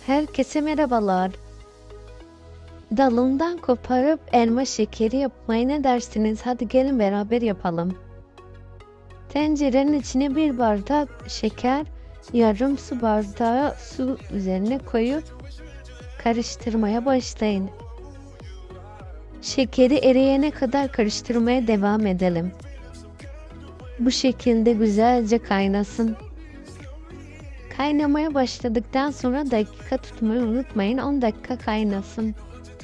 Herkese merhabalar. Dalından koparıp elma şekeri yapmayı ne dersiniz? Hadi gelin beraber yapalım. Tencerenin içine bir bardak şeker, yarım su bardağı su üzerine koyup karıştırmaya başlayın. Şekeri eriyene kadar karıştırmaya devam edelim. Bu şekilde güzelce kaynasın. Kaynamaya başladıktan sonra dakika tutmayı unutmayın. 10 dakika kaynasın.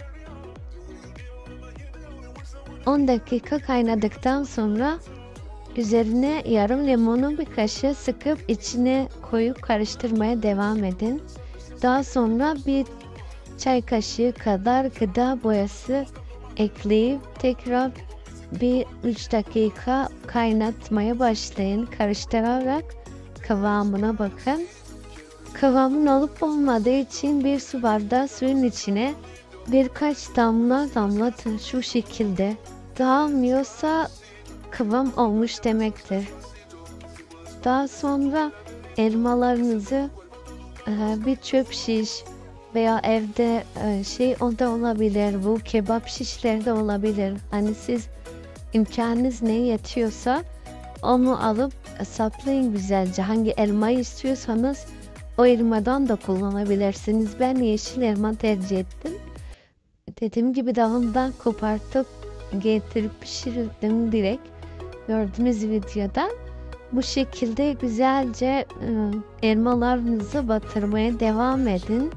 10 dakika kaynadıktan sonra üzerine yarım limonu bir kaşığı sıkıp içine koyup karıştırmaya devam edin. Daha sonra bir çay kaşığı kadar gıda boyası ekleyip tekrar bir 3 dakika kaynatmaya başlayın. Karıştırarak kıvamına bakın. Kıvamın olup olmadığı için bir su bardağı suyun içine birkaç damla damlatın şu şekilde. Dağılmıyorsa kıvam olmuş demektir. Daha sonra elmalarınızı bir çöp şiş veya evde o da olabilir, bu kebap şişleri de olabilir. Hani siz imkanınız ne yetiyorsa onu alıp saplayın güzelce. Hangi elmayı istiyorsanız o elmadan da kullanabilirsiniz. Ben yeşil elma tercih ettim. Dediğim gibi dalından kopartıp getirip pişirdim direkt. Gördüğünüz videoda. Bu şekilde güzelce elmalarınızı batırmaya devam edin.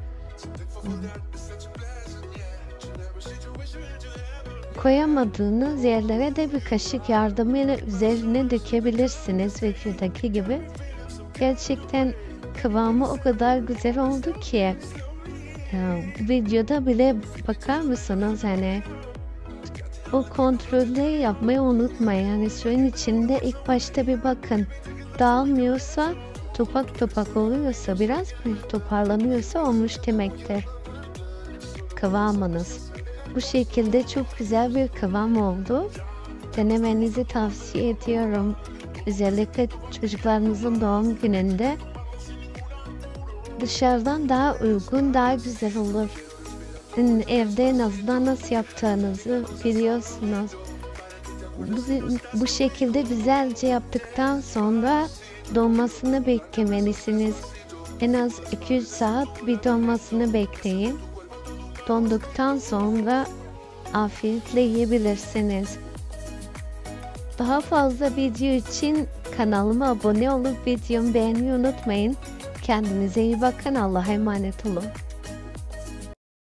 Koyamadığınız yerlere de bir kaşık yardımıyla üzerine dökebilirsiniz videodaki gibi. Gerçekten kıvamı o kadar güzel oldu ki videoda bile bakar mısınız, hani o kontrolü yapmayı unutmayın. Yani suyun içinde ilk başta bir bakın, dağılmıyorsa, topak topak oluyorsa, biraz toparlanıyorsa olmuş demektir kıvamınız. Bu şekilde çok güzel bir kıvam oldu. Denemenizi tavsiye ediyorum. Özellikle çocuklarınızın doğum gününde dışarıdan daha uygun, daha güzel olur. Evde en azından nasıl yaptığınızı biliyorsunuz. Bu şekilde güzelce yaptıktan sonra donmasını beklemelisiniz. En az 2-3 saat bir donmasını bekleyin. Donduktan sonra afiyetle yiyebilirsiniz. Daha fazla video için kanalıma abone olup videomu beğenmeyi unutmayın. Kendinize iyi bakın. Allah'a emanet olun.